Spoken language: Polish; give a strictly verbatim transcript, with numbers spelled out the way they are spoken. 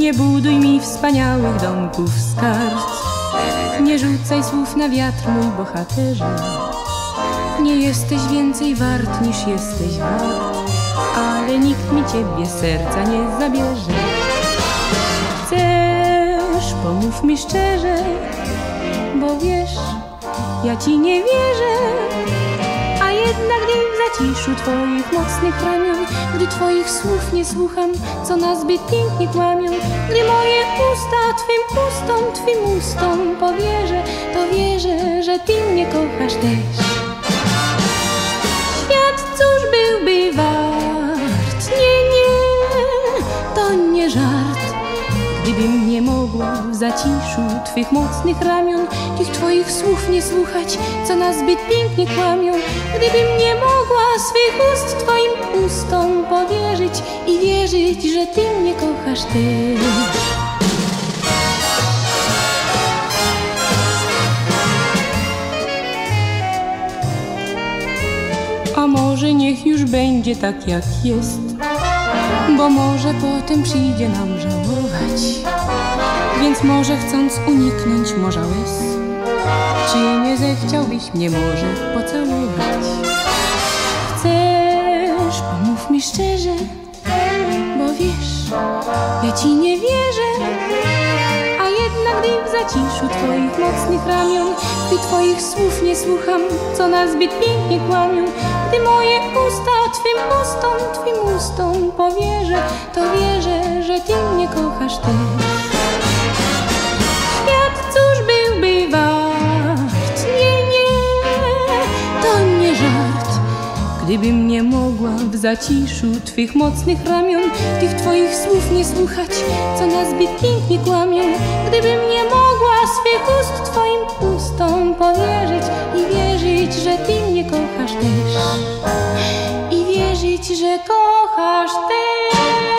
Nie buduj mi wspaniałych domków z kart. Nie rzucaj słów na wiatr, mój bohaterze. Nie jesteś więcej wart niż jesteś wart, ale nikt mi ciebie serca nie zabierze. Chcesz, pomów mi szczerze, bo wiesz, ja ci nie wierzę. A jednak gdy w zaciszu twoich mocnych ramion, gdy twoich słów nie słucham, co nas zbyt pięknie kłamią, gdy moje usta twym ustom, twym ustom powierzę, to wierzę, że ty mnie kochasz też. Świat cóż byłby wart? Nie, nie, to nie żart. Gdybym nie mogła w zaciszu twych mocnych ramion, tych twoich słów nie słuchać, co nas zbyt pięknie kłamią, gdybym nie mogła swych ust twoim ustom powierzyć i wierzyć, że ty mnie kochasz też. A może niech już będzie tak jak jest, bo może potem przyjdzie nam żałować. Więc może chcąc uniknąć morza łez, czy nie zechciałbyś mnie może pocałować? Chcesz, pomów mi szczerze, bo wiesz, ja ci nie wierzę. A jednak gdy w zaciszu twoich mocnych ramion, gdy twoich słów nie słucham, co nas zbyt pięknie kłamią, gdy moje usta twym ustom, twym ustom powierzę, to wierzę, że ty mnie kochasz też. Świat cóż byłby wart? Nie, nie, to nie żart. Gdybym nie mogła w zaciszu twych mocnych ramion, tych twoich słów nie słuchać, co nas zbyt pięknie kłamią, gdybym nie mogła swych ust twoim ustom powierzyć i wierzyć, że ty mnie kochasz też. I wierzyć, że kochasz też.